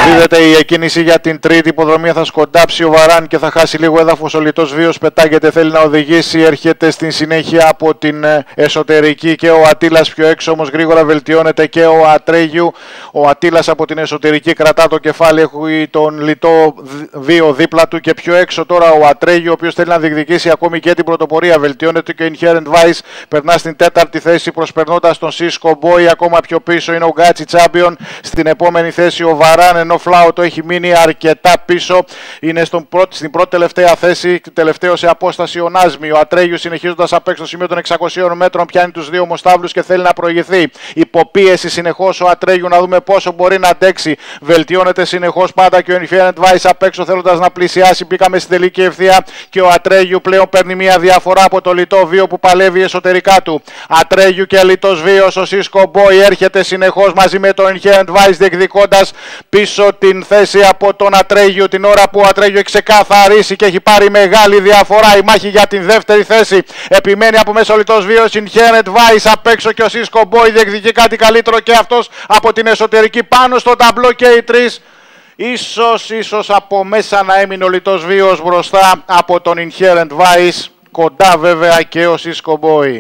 Δίδεται η εκκίνηση για την τρίτη υποδρομία. Θα σκοντάψει ο Βαράν και θα χάσει λίγο έδαφος. Ο Λιτός Βίος πετάγεται, θέλει να οδηγήσει. Έρχεται στην συνέχεια από την εσωτερική και ο Ατήλας πιο έξω. Όμως γρήγορα βελτιώνεται και ο Ατρέγιου. Ο Ατήλας από την εσωτερική κρατά το κεφάλι. Έχει τον Λιτό Βίο δίπλα του και πιο έξω τώρα ο Ατρέγιου, ο οποίος θέλει να διεκδικήσει ακόμη και την πρωτοπορία. Βελτιώνεται και ο Inherent Vice. Περνά στην τέταρτη θέση προσπερνώντας τον Cisco Boy. Ακόμα πιο πίσω είναι ο Γκάτσι Champion. Στην επόμενη θέση ο Βαράν, ενώ Φλάου το έχει μείνει αρκετά πίσω. Είναι στην πρώτη τελευταία θέση, τελευταίο σε απόσταση ο Νάσμι. Ο Ατρέγιου συνεχίζοντας απ' έξω στο σημείο των 600 μέτρων πιάνει τους δύο ομοστάβλους και θέλει να προηγηθεί. Υποπίεση συνεχώς ο Ατρέγιου, να δούμε πόσο μπορεί να αντέξει. Βελτιώνεται συνεχώς πάντα και ο Inherent Vice απ' έξω θέλοντας να πλησιάσει. Μπήκαμε στην τελική ευθεία και ο Ατρέγιου πλέον παίρνει μια διαφορά από το Λιτό Βίο που παλεύει εσωτερικά του. Ατρέγιου και Λιτός Βίος, ο Cisco Boy έρχεται συνεχώς μαζί με το Inherent Vice διεκδικώντας πίσω την θέση από τον Ατρέγιου, την ώρα που ο Ατρέγιου έχει ξεκαθαρίσει και έχει πάρει μεγάλη διαφορά. Η μάχη για την δεύτερη θέση επιμένει από μέσα ο Λιτός Βίος. Inherent Vice απ' έξω και ο Cisco Boy διεκδικεί κάτι καλύτερο και αυτός από την εσωτερική πάνω στο ταμπλό και οι τρεις. Ίσως από μέσα να έμεινε ο Λιτός Βίος μπροστά από τον Inherent Vice. Κοντά βέβαια και ο Cisco Boy.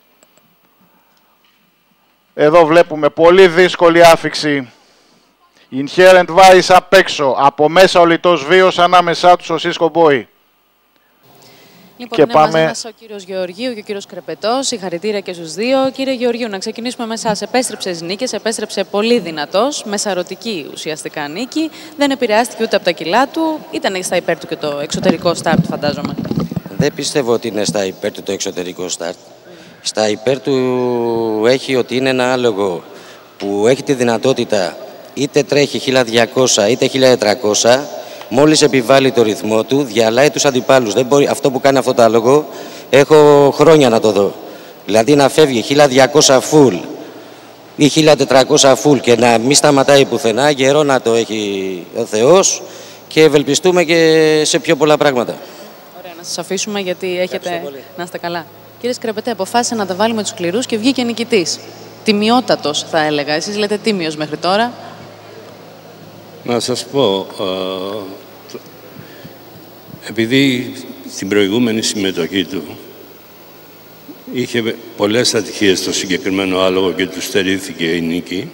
Εδώ βλέπουμε πολύ δύσκολη άφιξη. Inherent Vice απ' έξω, από μέσα ο Λιτός Βίος, ανάμεσά τους ο Cisco Boy. Λοιπόν, είναι μαζί μας ο κύριος Γεωργίου και ο κύριος Κρεπετός. Συγχαρητήρια και στους δύο. Κύριε Γεωργίου, να ξεκινήσουμε με εσάς. Επέστρεψες νίκες, επέστρεψε πολύ δυνατός, με σαρωτική ουσιαστικά νίκη. Δεν επηρεάστηκε ούτε από τα κιλά του. Ήταν στα υπέρ του και το εξωτερικό στάρτ, φαντάζομαι. Δεν πιστεύω ότι είναι στα υπέρ του το εξωτερικό στάρτ. Στα υπέρ του έχει ότι είναι ένα άλογο που έχει τη δυνατότητα είτε τρέχει 1200 είτε 1400, μόλις επιβάλλει το ρυθμό του, διαλάει τους αντιπάλους. Δεν μπορεί, αυτό που κάνει αυτό το άλογο, έχω χρόνια να το δω. Δηλαδή να φεύγει 1200 full ή 1400 full και να μην σταματάει πουθενά, γερό να το έχει ο Θεός και ευελπιστούμε και σε πιο πολλά πράγματα. Ωραία, να σας αφήσουμε γιατί έχετε να είστε καλά. Κύριε Σκρεπετέ, αποφάσισε να τα βάλει με τους σκληρούς και βγήκε νικητής. Τιμιότατος θα έλεγα. Εσείς λέτε τίμιος μέχρι τώρα. Να σας πω, επειδή στην προηγούμενη συμμετοχή του είχε πολλές ατυχίες στο συγκεκριμένο άλογο και του στερήθηκε η νίκη,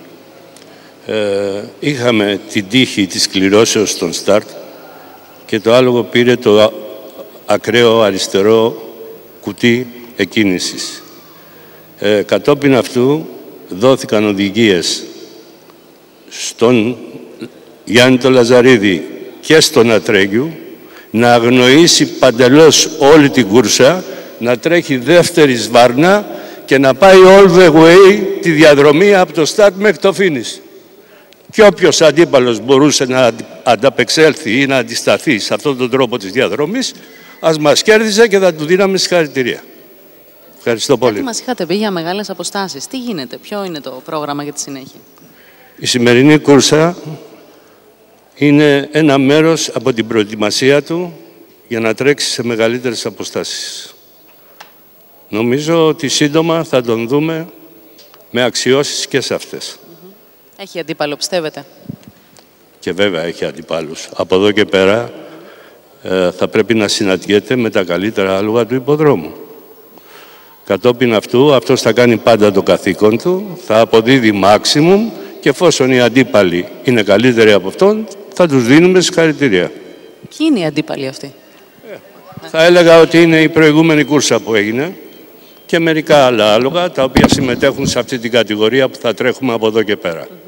είχαμε την τύχη της κληρώσεως στον στάρτ και το άλογο πήρε το ακραίο αριστερό κουτί εκκίνησης. Κατόπιν αυτού δόθηκαν οδηγίες στον Γιάννη το Λαζαρίδη και στον Ατρέγιου να αγνοήσει παντελώς όλη την κούρσα, να τρέχει δεύτερη σβάρνα και να πάει all the way τη διαδρομή από το start μέχρι το finish. Και όποιος αντίπαλος μπορούσε να ανταπεξέλθει ή να αντισταθεί σε αυτόν τον τρόπο της διαδρομής, ας μας κέρδιζε και θα του δίναμε συγχαρητήρια. Ευχαριστώ πολύ. Γιατί μας είχατε πει για μεγάλες αποστάσεις. Τι γίνεται, ποιο είναι το πρόγραμμα για τη συνέχεια? Η σημερινή κούρσα είναι ένα μέρος από την προετοιμασία του για να τρέξει σε μεγαλύτερες αποστάσεις. Νομίζω ότι σύντομα θα τον δούμε με αξιώσεις και σε αυτές. Έχει αντίπαλο, πιστεύετε? Και βέβαια έχει αντιπάλους. Από εδώ και πέρα θα πρέπει να συναντιέται με τα καλύτερα άλογα του υποδρόμου. Κατόπιν αυτού, αυτός θα κάνει πάντα το καθήκον του, θα αποδίδει maximum και εφόσον οι αντίπαλοι είναι καλύτεροι από αυτόν, θα τους δίνουμε συγχαρητήρια. Ποιοι είναι οι αντίπαλοι αυτοί? Θα έλεγα ότι είναι η προηγούμενη κούρσα που έγινε και μερικά άλλα άλογα τα οποία συμμετέχουν σε αυτή την κατηγορία που θα τρέχουμε από εδώ και πέρα.